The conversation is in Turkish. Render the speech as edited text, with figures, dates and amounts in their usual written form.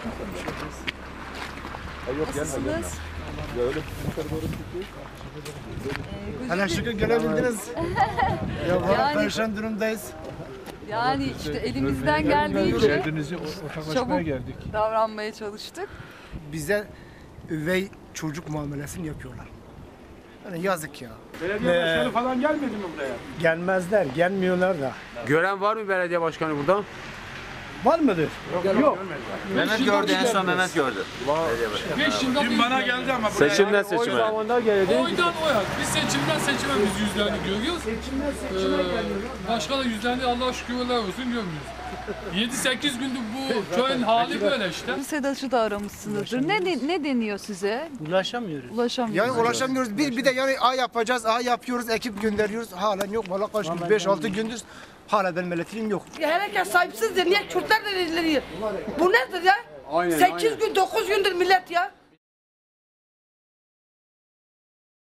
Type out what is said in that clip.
Nasılsınız? Hele şükür gelebildiniz. Ya valla Yani- perişan durumdayız. Yani işte elimizden geldiğince Derdinizi ortaklaşmaya çabuk geldik. davranmaya çalıştık. Bize üvey çocuk muamelesini yapıyorlar. Yani yazık ya. Belediye başkanı falan gelmedi mi buraya? Gelmezler, gelmiyorlar da. Gören var mı belediye başkanı burada? Var mıdır? Yok. Mehmet gördü, en son Mehmet gördü. Dün bana geldi ama buraya. Seçimden seçime. Oydan oya. Biz seçimden seçime biz yüzlerini görüyoruz. Başka da yüzlerini Allah'a şükürler olsun görmüyoruz. 7-8 gündür bu köyün hali böyle işte. SEDAŞ'ı da aramışsınızdır. Ne deniyor size? Ulaşamıyoruz. Ulaşamıyorsunuz. Yani ulaşamıyoruz. Bir de yani A yapacağız, A yapıyoruz, ekip gönderiyoruz. Halen yok. Valla kaç gün, 5-6 gündür hala benim elektriğim yok. Herkes sahipsizdir. Niye Kürtler de deliriyor? Bu nedir ya? 8 gün, 9 gündür millet ya.